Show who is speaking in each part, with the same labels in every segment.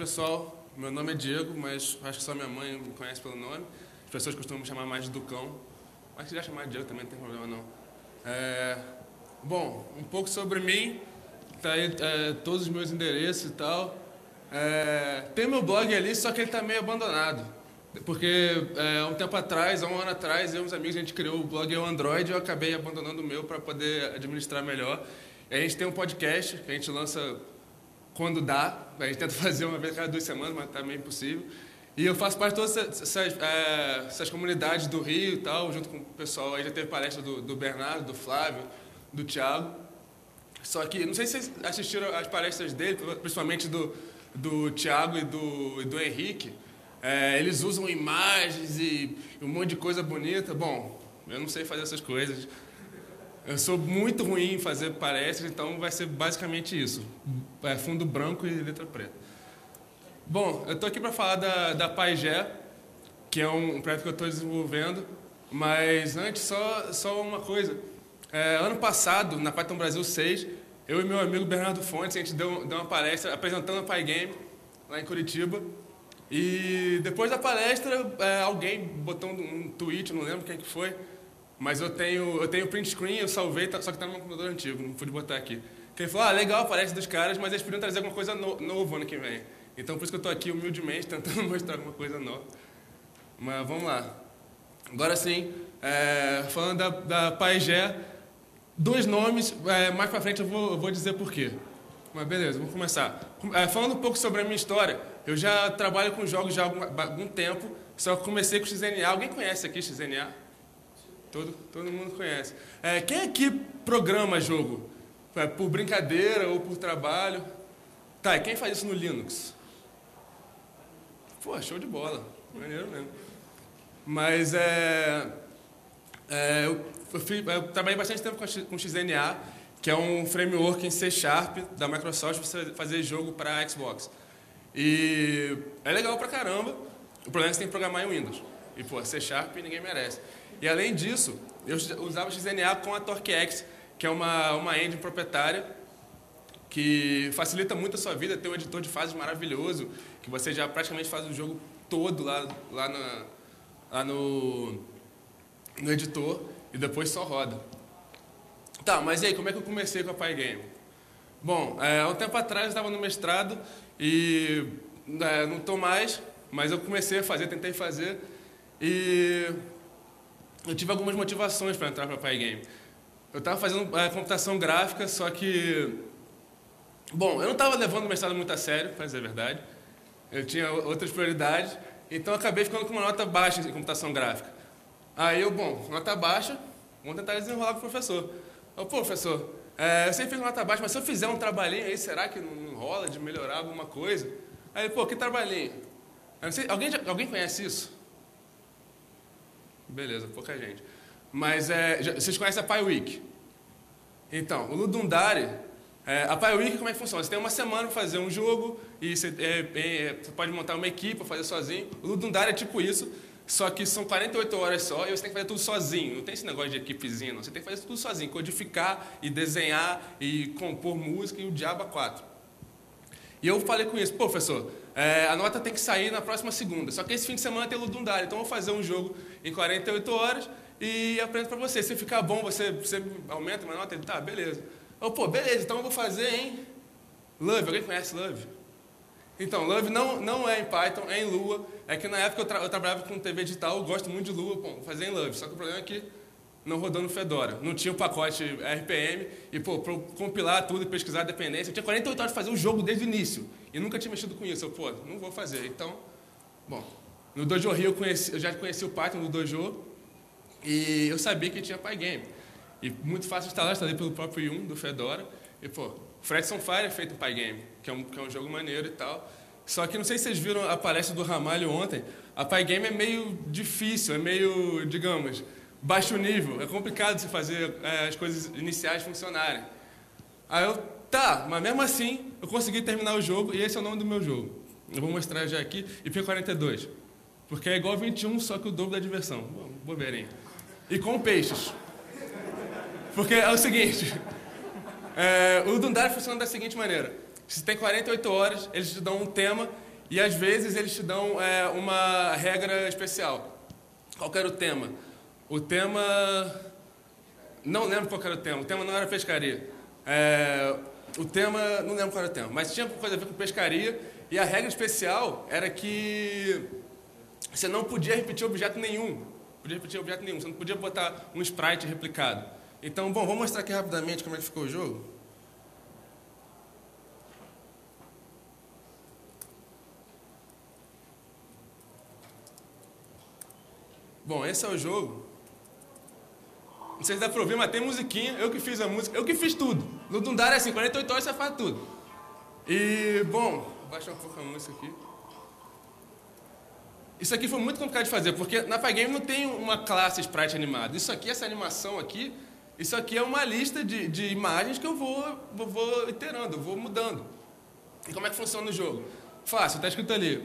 Speaker 1: pessoal, meu nome é Diego, mas acho que só minha mãe me conhece pelo nome. As pessoas costumam me chamar mais de Ducão, mas se já chamar de Diego também não tem problema não. Bom, um pouco sobre mim, tá aí todos os meus endereços e tal. Tem meu blog ali, só que ele tá meio abandonado. Porque um tempo atrás, há um ano atrás, eu e uns amigos, a gente criou o blog Eu Android e eu acabei abandonando o meu para poder administrar melhor. E a gente tem um podcast que a gente lança quando dá. A gente tenta fazer uma vez a cada 2 semanas, mas tá meio impossível. E eu faço parte de todas essas comunidades do Rio e tal, junto com o pessoal. Aí já teve palestra do Bernardo, do Flávio, do Thiago. Só que, não sei se vocês assistiram as palestras dele, principalmente do Thiago e do Henrique. Eles usam imagens e um monte de coisa bonita. Bom, eu não sei fazer essas coisas. Eu sou muito ruim em fazer palestras, então vai ser basicamente isso. Fundo branco e letra preta. Bom, eu estou aqui para falar da Paigé, que é um projeto que eu estou desenvolvendo. Mas antes, só uma coisa. Ano passado, na Python Brasil 6, eu e meu amigo Bernardo Fontes, a gente deu uma palestra apresentando a PyGame lá em Curitiba. E depois da palestra, alguém botou um tweet, não lembro quem que foi, mas eu tenho print screen, eu salvei, só que está no meu computador antigo, não pude botar aqui. Que ele falou, legal a palestra dos caras, mas eles podiam trazer alguma coisa nova ano que vem. Então por isso que eu estou aqui humildemente tentando mostrar alguma coisa nova. Mas vamos lá. Agora sim, falando da Paigé, 2 nomes, mais para frente eu vou dizer por quê. Mas beleza, vamos começar. Falando um pouco sobre a minha história, eu já trabalho com jogos já há algum tempo, só que comecei com XNA. Alguém conhece aqui XNA? Todo mundo conhece. Quem aqui programa jogo? Por brincadeira ou por trabalho? Tá, e quem faz isso no Linux? Pô, show de bola. Maneiro mesmo. Mas eu trabalhei bastante tempo com XNA, que é um framework em C# da Microsoft para você fazer jogo para Xbox. E é legal pra caramba. O problema é que você tem que programar em Windows. E, pô, C# ninguém merece. E, além disso, eu usava XNA com a TorqueX, que é uma engine proprietária que facilita muito a sua vida. Tem um editor de fases maravilhoso, que você já praticamente faz o jogo todo lá no editor e depois só roda. Tá, mas e aí, como é que eu comecei com a PyGame? Bom, há um tempo atrás eu estava no mestrado e não estou mais, mas eu comecei a fazer, tentei fazer e eu tive algumas motivações para entrar para a PyGame. Eu estava fazendo computação gráfica, só que... Bom, eu não estava levando o mestrado muito a sério, para dizer a verdade. Eu tinha outras prioridades, então eu acabei ficando com uma nota baixa em computação gráfica. Aí nota baixa, vamos tentar desenrolar com o professor. Pô, professor, eu sempre fiz uma nota baixa, mas se eu fizer um trabalhinho aí, será que não rola de melhorar alguma coisa? Aí, pô, que trabalhinho? Eu não sei, alguém conhece isso? Beleza, pouca gente. Mas vocês conhecem a PyWiki? Então, o Ludundare, a PyWiki como é que funciona? Você tem uma semana para fazer um jogo e você pode montar uma equipe para fazer sozinho. O Ludundare é tipo isso. Só que são 48 horas só e você tem que fazer tudo sozinho. Não tem esse negócio de equipezinha, não. Você tem que fazer tudo sozinho. Codificar e desenhar e compor música e o diabo a 4. E eu falei com isso. Pô, professor, a nota tem que sair na próxima segunda. Só que esse fim de semana tem Ludundare. Então eu vou fazer um jogo em 48 horas e aprendo para você. Se ficar bom, você aumenta uma nota? Ele, tá, beleza. Pô, beleza, então eu vou fazer em Love. Alguém conhece Love? Então, Love não é em Python, é em Lua. É que na época eu trabalhava com TV digital, eu gosto muito de Lua, vou fazer em Love. Só que o problema é que não rodou no Fedora. Não tinha o pacote RPM. E, para compilar tudo e pesquisar a dependência, eu tinha 48 horas de fazer o jogo desde o início. E nunca tinha mexido com isso. Não vou fazer. Então, no Dojo Rio eu já conheci o Python no Dojo. E eu sabia que tinha PyGame. E muito fácil de instalar, instalei pelo próprio Yum do Fedora. E, Threads on Fire é feito em PyGame, que é um jogo maneiro e tal. Só que não sei se vocês viram a palestra do Ramalho ontem. A PyGame é meio difícil, é meio, digamos, baixo nível. É complicado de se fazer as coisas iniciais funcionarem. Aí mas mesmo assim eu consegui terminar o jogo e esse é o nome do meu jogo. Eu vou mostrar já aqui, IP42. Porque é igual a 21, só que o dobro da diversão. Bobeirinha. E com peixes. Porque é o seguinte... o Ludundare funciona da seguinte maneira. Você tem 48 horas, eles te dão um tema e às vezes eles te dão uma regra especial. Qual que era o tema? O tema... Não lembro qual era o tema não era pescaria. O tema, não lembro qual era o tema, mas tinha coisa a ver com pescaria, e a regra especial era que você não podia repetir objeto nenhum. Você não podia botar um sprite replicado. Então, bom, vou mostrar aqui rapidamente como é que ficou o jogo. Bom, esse é o jogo. Não sei se dá pra ouvir, mas tem musiquinha. Eu que fiz a música, eu que fiz tudo. No Dundara é assim, 48 horas você faz tudo. E, bom, vou baixar um pouco a música aqui. Isso aqui foi muito complicado de fazer, porque na Pygame não tem uma classe sprite animado. Isso aqui, essa animação aqui, isso aqui é uma lista de imagens que eu vou iterando, eu vou mudando. E como é que funciona o jogo? Fácil, está escrito ali.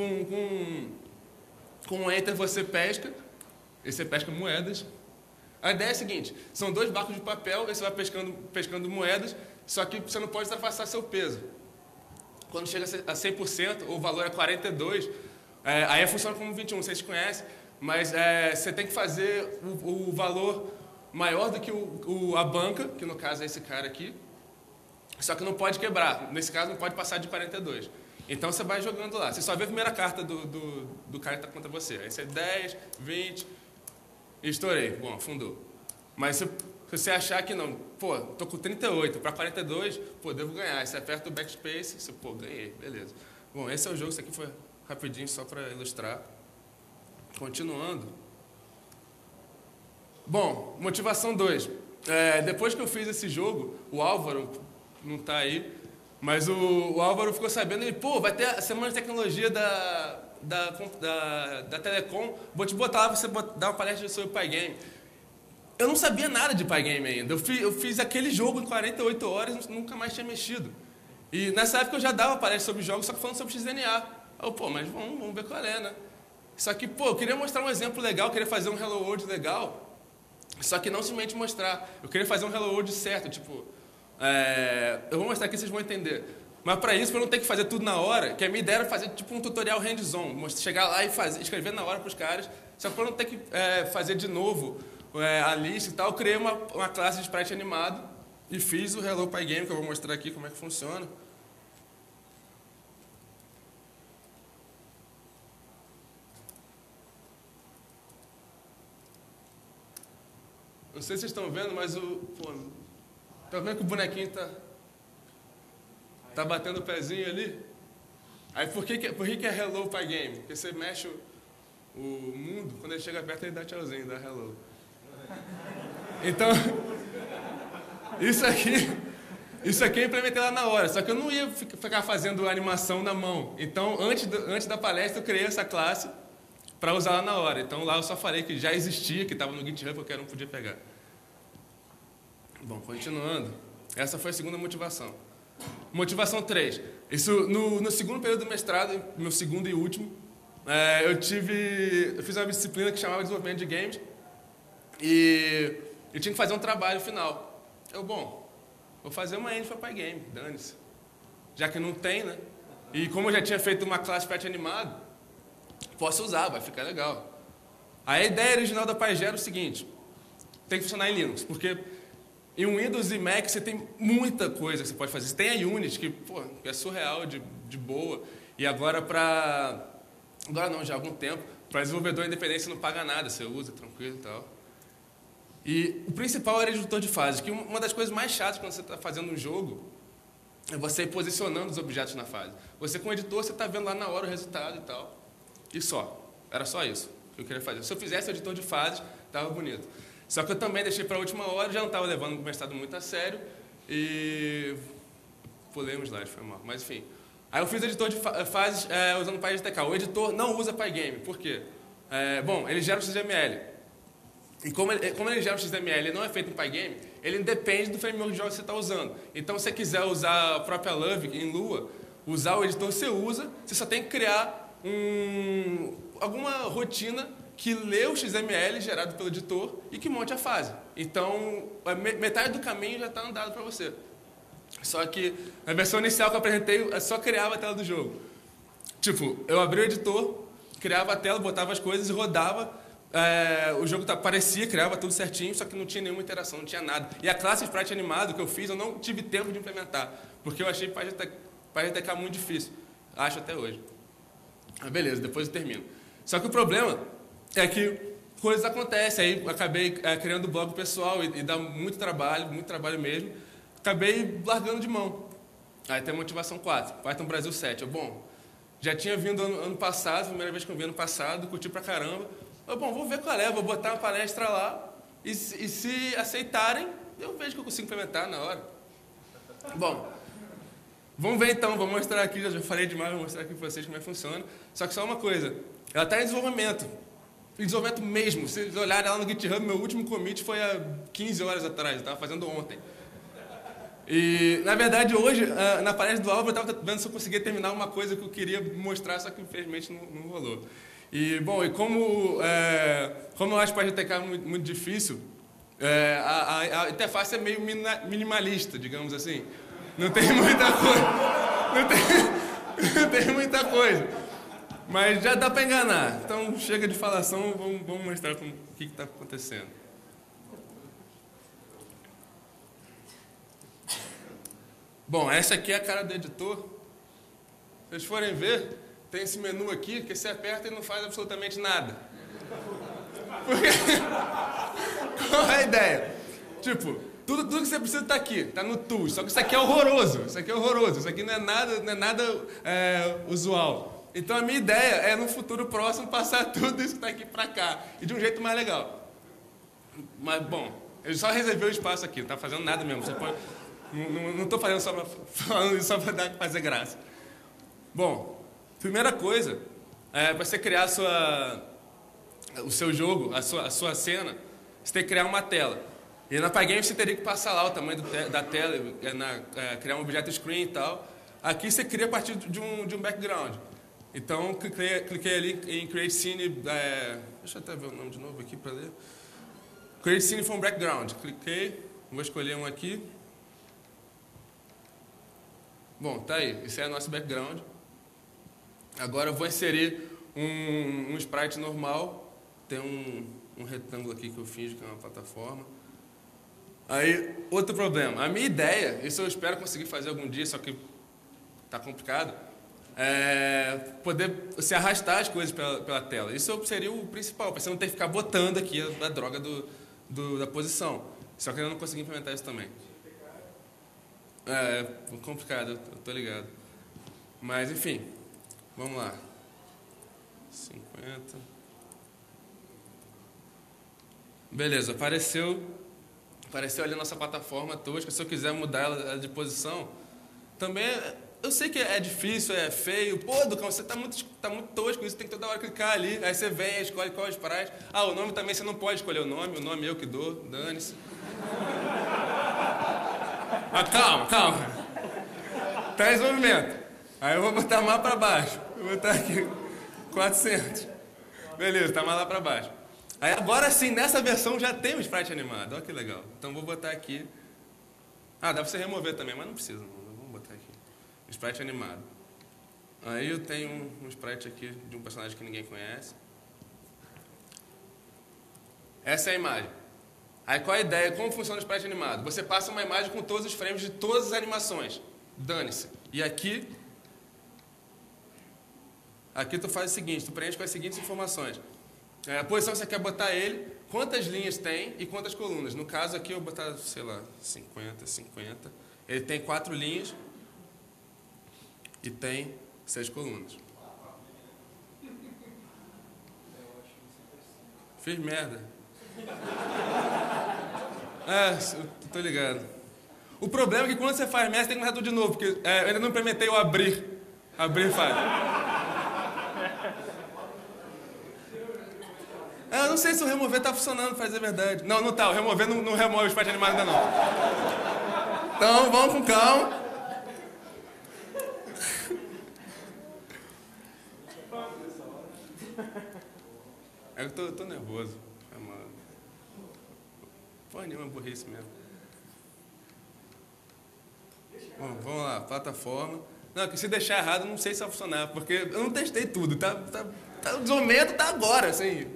Speaker 1: Com um Enter você pesca, e você pesca moedas. A ideia é a seguinte, são 2 barcos de papel, e você vai pescando moedas, só que você não pode ultrapassar seu peso. Quando chega a 100%, o valor é 42, aí funciona como 21, vocês conhecem, mas você tem que fazer o valor maior do que a banca, que no caso é esse cara aqui, só que não pode quebrar, nesse caso não pode passar de 42. Então você vai jogando lá, você só vê a primeira carta do cara que está contra você, aí você é 10, 20, e estourei, bom, afundou. Mas se você achar que não, pô, tô com 38 para 42, pô, devo ganhar, aí você aperta o backspace, você, pô, ganhei, beleza. Bom, esse é o jogo, isso aqui foi rapidinho só para ilustrar. Continuando. Bom, motivação 2. Depois que eu fiz esse jogo, o Álvaro não está aí, mas o Álvaro ficou sabendo, ele, pô, vai ter a Semana de Tecnologia da Telecom, vou te botar lá para você dar uma palestra sobre Pygame. Eu não sabia nada de Pygame ainda, eu fiz aquele jogo em 48 horas e nunca mais tinha mexido. E nessa época eu já dava palestra sobre jogos, só que falando sobre XDNA. Eu, pô, mas vamos ver qual é, né? Só que, pô, eu queria mostrar um exemplo legal, eu queria fazer um Hello World legal, só que não simplesmente mostrar. Eu queria fazer um Hello World certo, tipo... eu vou mostrar aqui, vocês vão entender. Mas para isso, para eu não ter que fazer tudo na hora, que a minha ideia era fazer tipo um tutorial hands-on, chegar lá e escrever na hora para os caras, só que para eu não ter que fazer de novo a lista e tal, eu criei uma classe de sprite animado e fiz o Hello Pygame, que eu vou mostrar aqui como é que funciona. Não sei se vocês estão vendo, mas tá vendo que o bonequinho tá batendo o pezinho ali? Aí por que é Hello Pygame? Porque você mexe o mundo, quando ele chega perto ele dá tchauzinho, dá hello. Então, isso aqui eu implementei lá na hora, só que eu não ia ficar fazendo animação na mão. Então, antes da palestra, eu criei essa classe para usar lá na hora. Então, lá eu só falei que já existia, que estava no GitHub, qualquer um podia pegar. Bom, continuando. Essa foi a segunda motivação. Motivação 3. Isso, no segundo período do mestrado, meu segundo e último, eu fiz uma disciplina que chamava Desenvolvimento de Games e eu tinha que fazer um trabalho final. Bom, vou fazer uma N para Pygame, dane-se. Já que não tem, né? E como eu já tinha feito uma classe PET animado, posso usar, vai ficar legal. A ideia original da PyGe era o seguinte, tem que funcionar em Linux, porque em Windows e Mac você tem muita coisa que você pode fazer. Você tem a Unity, que é surreal de boa, e agora já há algum tempo, para desenvolvedor independente você não paga nada, você usa tranquilo e tal. E o principal era o editor de fases, que uma das coisas mais chatas quando você está fazendo um jogo é você ir posicionando os objetos na fase. Você com o editor, você está vendo lá na hora o resultado e tal. E só. Era só isso que eu queria fazer. Se eu fizesse o editor de fases, estava bonito. Só que eu também deixei para a última hora, já não estava levando o mestrado muito a sério e pulei um slide, foi mal. Mas enfim. Aí eu fiz o editor de fases usando o PyGTK. O editor não usa Pygame. Por quê? Bom, ele gera o XML. E como ele gera o XML e não é feito em Pygame, ele depende do framework de jogos que você está usando. Então, se você quiser usar a própria Love em Lua, usar o editor você usa, você só tem que criar alguma rotina que lê o XML gerado pelo editor e que monte a fase. Então, metade do caminho já está andado para você. Só que na versão inicial que eu apresentei, só criava a tela do jogo. Tipo, eu abri o editor, criava a tela, botava as coisas e rodava. O jogo parecia, criava tudo certinho, só que não tinha nenhuma interação, não tinha nada. E a classe Sprite animado que eu fiz, eu não tive tempo de implementar, porque eu achei PyGTK muito difícil. Acho até hoje. Mas beleza, depois eu termino. Só que o problema é que coisas acontecem. Aí eu acabei criando o blog pessoal e dá muito trabalho mesmo. Acabei largando de mão. Aí tem a motivação 4, Python Brasil 7. Bom, já tinha vindo ano passado, primeira vez que eu vi ano passado, curti pra caramba. Bom, vou ver qual é, vou botar uma palestra lá e se aceitarem, eu vejo que eu consigo implementar na hora. Bom, vamos ver então, vou mostrar aqui, já falei demais, vou mostrar aqui para vocês como é que funciona. Só que só uma coisa, ela está em desenvolvimento mesmo. Se vocês olharem ela no GitHub, meu último commit foi há 15 horas atrás, eu estava fazendo ontem. E, na verdade, hoje, na palestra do Álvaro, eu estava vendo se eu conseguia terminar uma coisa que eu queria mostrar, só que infelizmente não rolou. E, bom, como eu acho o PyGTK muito difícil, a interface é meio minimalista, digamos assim. Não tem muita coisa. Não tem muita coisa. Mas já dá para enganar. Então, chega de falação, vamos mostrar o que está acontecendo. Bom, essa aqui é a cara do editor. Se vocês forem ver, tem esse menu aqui que você aperta e não faz absolutamente nada. Porque... Qual é a ideia? Tipo, tudo que você precisa está aqui, está no Tools. Só que isso aqui é horroroso. Isso aqui não é nada usual. Então a minha ideia é no futuro próximo passar tudo isso que está aqui para cá. E de um jeito mais legal. Mas, bom, eu só reservei o espaço aqui, não está fazendo nada mesmo. Você pode... Não estou falando isso só para fazer graça. Bom, primeira coisa, para você criar o seu jogo, a sua cena, você tem que criar uma tela. E na Pygame você teria que passar lá o tamanho da tela, criar um objeto screen e tal. Aqui você cria a partir de um background. Então, cliquei ali em Create Scene, deixa eu até ver o nome de novo aqui para ler. Create Scene from Background. Cliquei, vou escolher um aqui. Bom, tá aí, esse é o nosso background. Agora eu vou inserir um sprite normal. Tem um retângulo aqui que eu finjo que é uma plataforma. Aí, outro problema. A minha ideia, isso eu espero conseguir fazer algum dia, só que tá complicado, é poder se arrastar as coisas pela tela. Isso seria o principal, para você não ter que ficar botando aqui a droga da posição. Só que eu não consegui implementar isso também. É complicado, eu tô ligado. Mas, enfim, vamos lá. 50. Beleza, apareceu ali a nossa plataforma tosca. Se eu quiser mudar ela de posição, também eu sei que é difícil, é feio. Pô, Ducão, você tá muito tosco, isso tem que toda hora clicar ali. Aí você vem, escolhe qual sprite. O nome também você não pode escolher o nome eu que dou, dane-se. Calma. Tá em desenvolvimento. Aí eu vou botar mais para baixo. Vou botar aqui 400. Beleza, tá mais lá para baixo. Aí agora sim, nessa versão já tem o sprite animado. Olha que legal. Então vou botar aqui. Dá para você remover também, mas não precisa. Vamos botar aqui. Sprite animado. Aí eu tenho um sprite aqui de um personagem que ninguém conhece. Essa é a imagem. Aí qual a ideia? Como funciona o sprite animado? Você passa uma imagem com todos os frames de todas as animações. Dane-se. E aqui tu faz o seguinte, tu preenche com as seguintes informações. A posição que você quer botar ele, quantas linhas tem e quantas colunas. No caso aqui eu vou botar, sei lá, 50. Ele tem 4 linhas e tem 6 colunas. Fiz merda. Eu tô ligado. O problema é que quando você faz merda, você tem que começar tudo de novo, porque eu ainda não implementei o abrir. Abrir faz. Eu não sei se o remover tá funcionando, pra dizer a verdade. Não tá. O remover não remove o sprite animado ainda não. Então, vamos com calma. Eu tô nervoso. Porra nenhuma, burrice mesmo. Bom, vamos lá, plataforma. Não, que se deixar errado, não sei se vai funcionar, porque eu não testei tudo, o desenvolvimento tá agora, assim.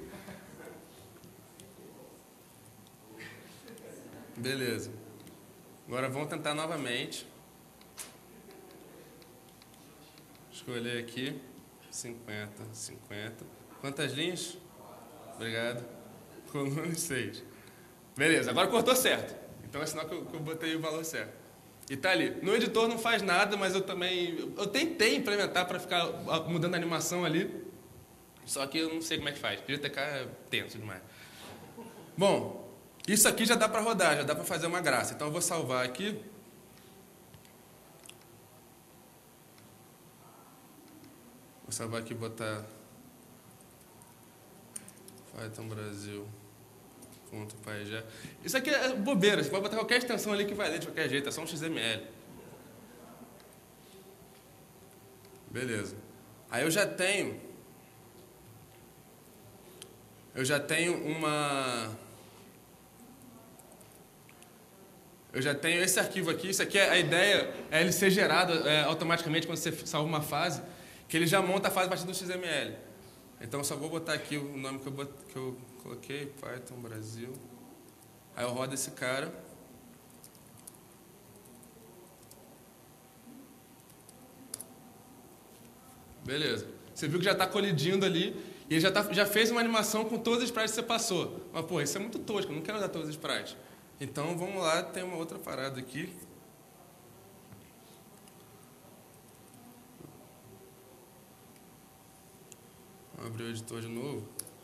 Speaker 1: Beleza. Agora vamos tentar novamente. Escolher aqui, 50, 50. Quantas linhas? Obrigado. Colunas 6. Beleza, agora cortou certo. Então é sinal que eu botei o valor certo. E tá ali. No editor não faz nada, mas eu tentei implementar para ficar mudando a animação ali. Só que eu não sei como é que faz. GTK é tenso demais. Bom, isso aqui já dá para rodar, já dá para fazer uma graça. Então eu vou salvar aqui. Vou salvar aqui e botar Python Brasil. .py. Isso aqui é bobeira, você pode botar qualquer extensão ali que vai ler de qualquer jeito, é só um XML. Beleza. Aí eu já tenho esse arquivo aqui. Isso aqui, a ideia é ele ser gerado automaticamente quando você salva uma fase, que ele já monta a fase a partir do XML. Então eu só vou botar aqui o nome que eu coloquei, Python Brasil. Aí eu rodo esse cara. Beleza. Você viu que já está colidindo ali e ele já fez uma animação com todos os sprites que você passou. Mas, pô, isso é muito tosco, eu não quero usar todos os sprites. Então, vamos lá, tem uma outra parada aqui. Vamos abrir o editor de novo.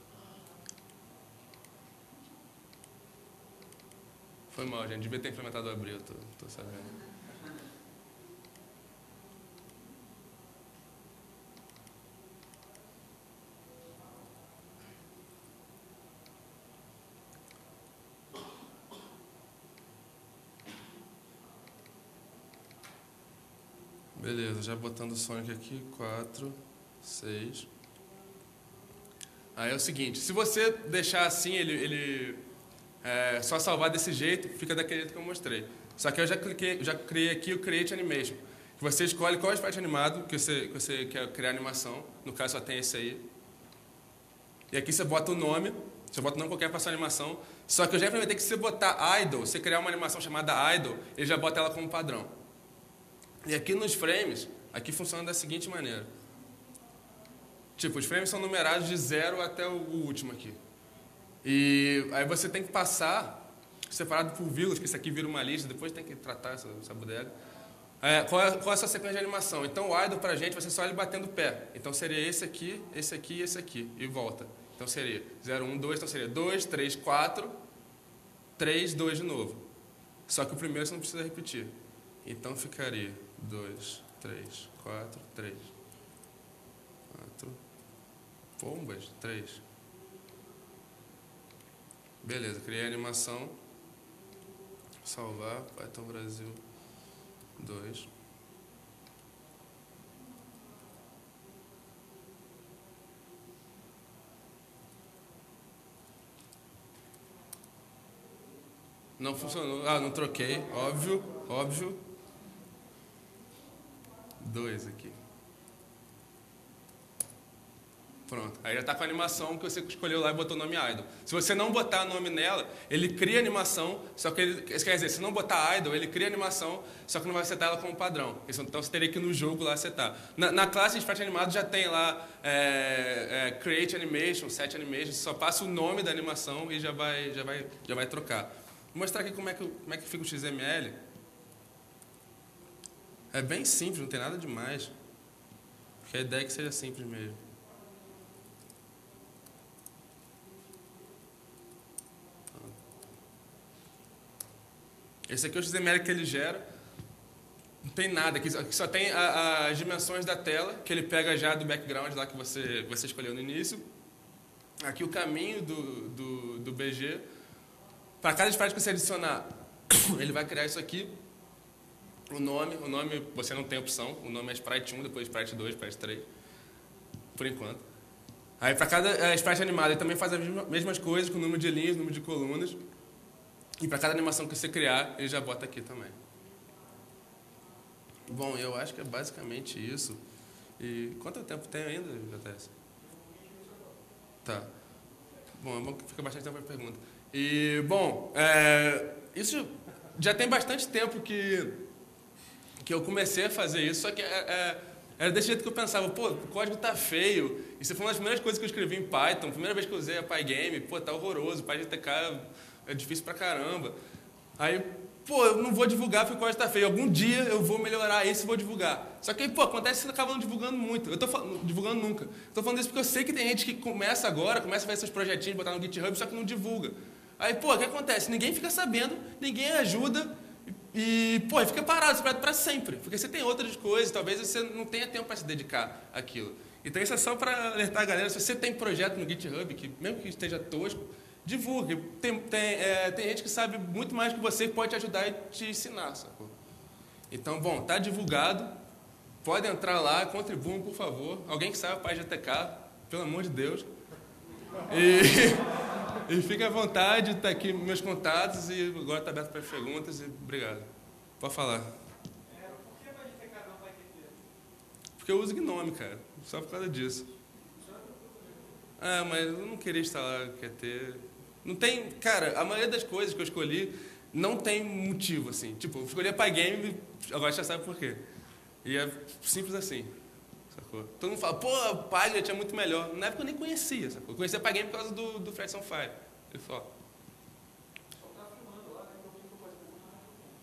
Speaker 1: Foi mal, gente. Devia ter implementado o Abril, tô sabendo. Beleza, já botando o Sonic aqui, 4, 6. Aí é o seguinte, se você deixar assim, ele só salvar desse jeito, fica daquele jeito que eu mostrei. Só que eu já criei aqui o Create Animation, que você escolhe qual é o sprite animado que você quer criar animação, no caso só tem esse aí. E aqui você bota o nome, você bota o nome qualquer para sua animação, só que eu já implementei que se você botar idle, você criar uma animação chamada idle, ele já bota ela como padrão. E aqui nos frames, aqui funciona da seguinte maneira. Tipo, os frames são numerados de 0 até o último aqui. E aí você tem que passar, separado por vírgulas, que isso aqui vira uma lista, depois tem que tratar essa bodega. Qual é a sua sequência de animação? Então o idle pra gente vai ser só ele batendo o pé. Então seria esse aqui, esse aqui e esse aqui. E volta. Então seria 0, 1, 2, então seria 2, 3, 4, 3, 2 de novo. Só que o primeiro você não precisa repetir. Então ficaria 2, 3, 4, 3. 4. Pombas, 3. Beleza, criei a animação. Salvar, Python Brasil 2. Não funcionou. Ah, não troquei. Óbvio. 2 aqui. Pronto. Aí já está com a animação que você escolheu lá e botou o nome idle. Se você não botar nome nela, ele cria animação, só que isso quer dizer, se não botar idle, ele cria animação, só que não vai setar ela como padrão. Então você teria que ir no jogo lá setar. Na classe de sprite animado já tem lá Create Animation, Set Animation, você só passa o nome da animação e já vai trocar. Vou mostrar aqui como é que fica o XML. É bem simples, não tem nada demais. Porque a ideia é que seja simples mesmo. Esse aqui é o XML que ele gera. Não tem nada aqui, só tem as dimensões da tela, que ele pega já do background lá que você escolheu no início. Aqui o caminho do BG. Para cada sprite que você adicionar, ele vai criar isso aqui. O nome você não tem opção. O nome é Sprite 1, depois Sprite 2, Sprite 3. Por enquanto. Aí para cada sprite animado, ele também faz as mesmas coisas, com o número de linhas, número de colunas. E para cada animação que você criar, ele já bota aqui também. Bom, eu acho que é basicamente isso. E quanto tempo tem ainda, JTS? Tá. Bom, é bom que fica bastante tempo para pergunta. E, bom, isso já tem bastante tempo que eu comecei a fazer isso, só que era desse jeito que eu pensava, pô, o código tá feio. Isso foi uma das primeiras coisas que eu escrevi em Python, primeira vez que eu usei a Pygame, pô, tá horroroso, PyGTK é difícil pra caramba. Aí, pô, eu não vou divulgar porque o código tá feio. Algum dia eu vou melhorar isso e vou divulgar. Só que, pô, acontece que você acaba não divulgando muito. Eu tô divulgando nunca. Tô falando isso porque eu sei que tem gente que começa agora, começa a fazer seus projetinhos, botar no GitHub, só que não divulga. Aí, pô, o que acontece? Ninguém fica sabendo, ninguém ajuda e, pô, fica parado, para sempre. Porque você tem outras coisas, talvez você não tenha tempo para se dedicar àquilo. Então isso é só para alertar a galera, se você tem projeto no GitHub, que mesmo que esteja tosco, divulgue. Tem gente que sabe muito mais que você, que pode te ajudar e te ensinar, sacou? Então, bom, tá divulgado, pode entrar lá, contribuam, por favor. Alguém que saiba PyGTK, pelo amor de Deus. E fique à vontade, tá aqui meus contatos e agora está aberto para perguntas e obrigado. Pode falar.
Speaker 2: Por que PyGTK não PyQt?
Speaker 1: Porque eu uso Gnome, cara, só por causa disso. Mas eu não queria instalar Qt. Não tem, cara, a maioria das coisas que eu escolhi não tem motivo, assim. Tipo, eu escolhi a Pygame, agora já sabe por quê. E é simples assim. Sacou? Todo mundo fala, pô, a Python é muito melhor. Na época eu nem conhecia, sacou? Eu conhecia a Pygame por causa do Fredson Fire. Ele falou.
Speaker 2: Só tá filmando lá, né? Então o que eu posso perguntar?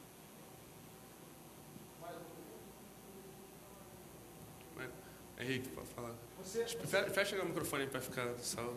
Speaker 1: Henrique, pode falar. Fecha o microfone para ficar salvo.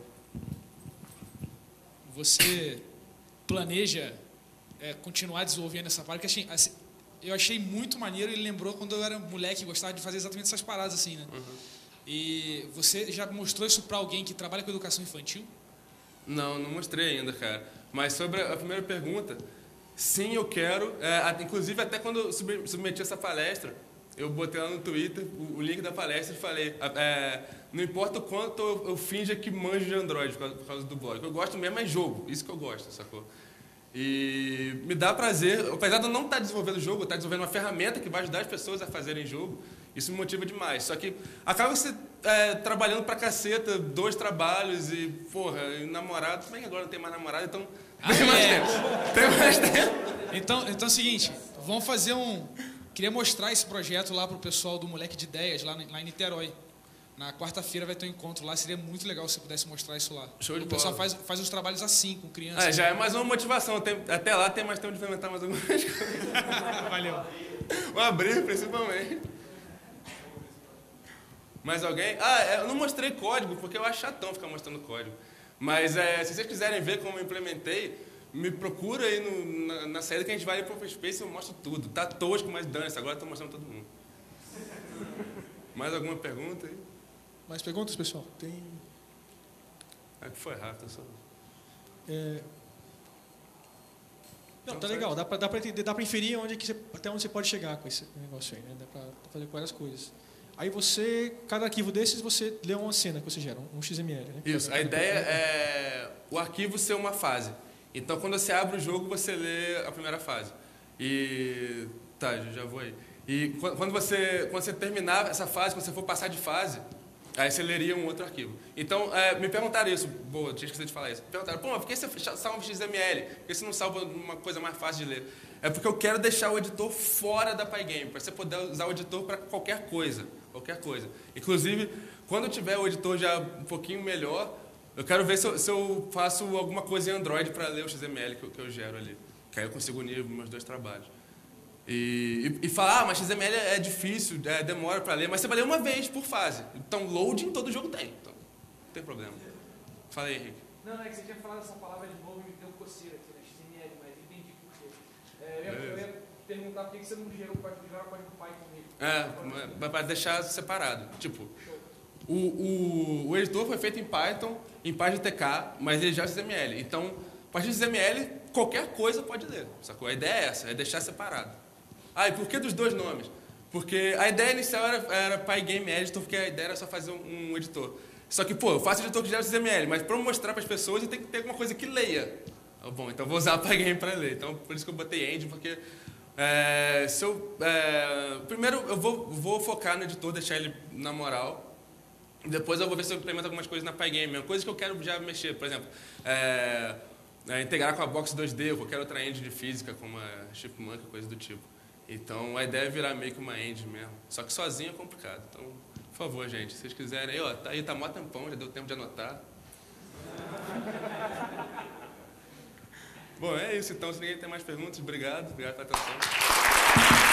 Speaker 3: Você planeja continuar desenvolvendo essa parte? Porque eu achei muito maneiro. Ele lembrou quando eu era moleque e gostava de fazer exatamente essas paradas assim, né?
Speaker 1: Uhum.
Speaker 3: E você já mostrou isso para alguém que trabalha com educação infantil?
Speaker 1: Não mostrei ainda, cara. Mas sobre a primeira pergunta, sim, eu quero. Inclusive, até quando eu submeti essa palestra, eu botei lá no Twitter o link da palestra e falei, não importa o quanto eu finja que manjo de Android por causa do blog. O que eu gosto mesmo é jogo, isso que eu gosto, sacou? E me dá prazer, apesar de eu não estar desenvolvendo jogo, eu estar desenvolvendo uma ferramenta que vai ajudar as pessoas a fazerem jogo, isso me motiva demais. Só que acaba você trabalhando pra caceta, 2 trabalhos e, porra, e namorado, também agora não tem mais namorado, então tem mais tempo. Tem mais tempo.
Speaker 3: Então é o seguinte, vamos fazer Queria mostrar esse projeto lá pro pessoal do Moleque de Ideias, lá em Niterói. Na quarta-feira vai ter um encontro lá, seria muito legal se você pudesse mostrar isso lá.
Speaker 1: Show de
Speaker 3: bola. O pessoal faz os trabalhos assim, com crianças.
Speaker 1: Já é mais uma motivação, até lá tem mais tempo de implementar mais algumas coisas.
Speaker 3: Valeu.
Speaker 1: O abrir, principalmente. Mais alguém? Eu não mostrei código, porque eu acho chatão ficar mostrando código. Mas se vocês quiserem ver como eu implementei, me procura aí na saída que a gente vai para o Space e eu mostro tudo. Tá tosco, mas dane-se, agora eu estou mostrando todo mundo. Mais alguma pergunta aí?
Speaker 4: Mais perguntas, pessoal? Tem...
Speaker 1: Foi rápido, só...
Speaker 4: Não, tá legal. Dá para entender, dá para inferir até onde você pode chegar com esse negócio aí, né? Dá para fazer várias coisas. Aí cada arquivo desses, você lê uma cena que você gera, um XML, né?
Speaker 1: Isso, a ideia é o arquivo ser uma fase. Então, quando você abre o jogo, você lê a primeira fase. E... Tá, já vou aí. E quando você terminar essa fase, quando você for passar de fase, aí você leria um outro arquivo. Então, me perguntaram isso. Boa, tinha esquecido de falar isso. Me perguntaram, pô, mas por que você salva XML? Por que você não salva uma coisa mais fácil de ler? É porque eu quero deixar o editor fora da Pygame, para você poder usar o editor para qualquer coisa. Qualquer coisa. Inclusive, quando eu tiver o editor já um pouquinho melhor, eu quero ver se eu faço alguma coisa em Android para ler o XML que eu gero ali. Que aí eu consigo unir meus 2 trabalhos. E falar, mas XML é difícil, demora para ler, mas você vai ler uma vez por fase. Então, loading todo jogo tem. Então, não tem problema. Fala aí, Henrique.
Speaker 2: Não, é que você tinha falado essa palavra de novo e me deu coceira aqui, né? XML, mas entendi por quê. Eu ia perguntar por que você não gerou código Python nele.
Speaker 1: Para deixar separado. Tipo, o editor foi feito em Python, em PyGTK, mas ele já é XML. Então, a partir de XML, qualquer coisa pode ler. Sacou? A ideia é essa, é deixar separado. E por que dos 2 nomes? Porque a ideia inicial era Pygame Editor, porque a ideia era só fazer um editor. Só que, eu faço editor que gera XML, mas para mostrar para as pessoas, eu tenho que ter alguma coisa que leia. Bom, então vou usar a Pygame para ler. Então, por isso que eu botei Engine, porque Primeiro eu vou focar no editor, deixar ele na moral. Depois eu vou ver se eu implemento algumas coisas na Pygame mesmo. Coisas que eu quero já mexer, por exemplo, integrar com a Box 2D, ou qualquer outra engine de física, como a Chipmunk, coisa do tipo. Então a ideia é virar meio que uma engine mesmo. Só que sozinho é complicado. Então, por favor, gente, se vocês quiserem, tá mó tempão, já deu tempo de anotar. Bom, é isso então. Se ninguém tem mais perguntas, obrigado pela atenção.